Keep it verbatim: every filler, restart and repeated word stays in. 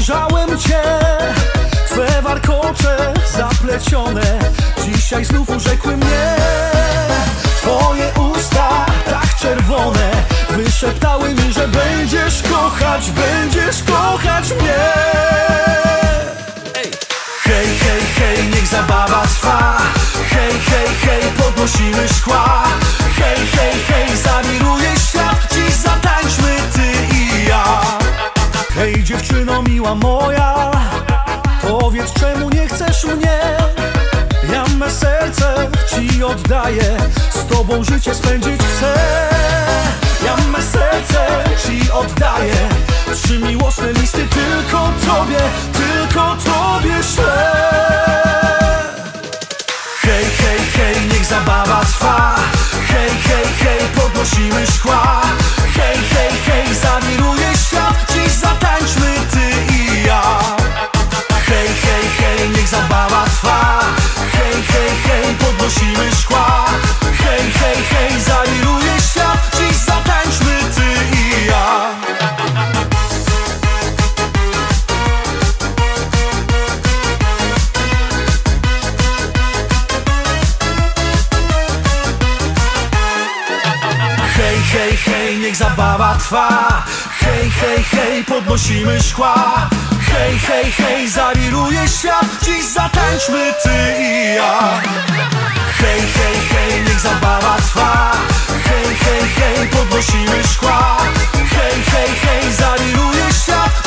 Ujrzałem cię, twe warkocze zaplecione dzisiaj znów urzekły mnie. Twoje usta tak czerwone wyszeptały mi, że będziesz kochać, będziesz kochać mnie. Hej, hej, hej, niech zabawa trwa. Hej, hej, hej, podnosimy szkła. Hej, hej, hej, zawiruje świat. Dziś zatańczmy ty i ja. Hej dziewczyno miła moja, powiedz czemu nie chcesz mnie. Ja me serce ci oddaję, z tobą życie spędzić chcę. Ja me serce ci oddaję, trzy miłosne listy tylko tobie, tylko tobie ślę. Hej, hej, hej, niech zabawa trwa. Hej, hej, hej, podnosimy szkła. Hej, hej, hej, zawiruje świat. Dziś zatańczmy ty i ja. Hej, hej, hej, niech zabawa trwa. Hej, hej, hej, podnosimy szkła. Hej, hej, hej, zawiruje świat. Dziś zatańczmy ty i ja. Hej, hej, hej, niech zabawa trwa. Hej, hej, hej, podnosimy szkła. Hej, hej, hej, zawiruje świat. Dziś zatańczmy ty i ja. Hej, hej, hej, niech zabawa trwa. Hej, hej, hej, podnosimy szkła. Hej, hej, hej, zawiruje świat.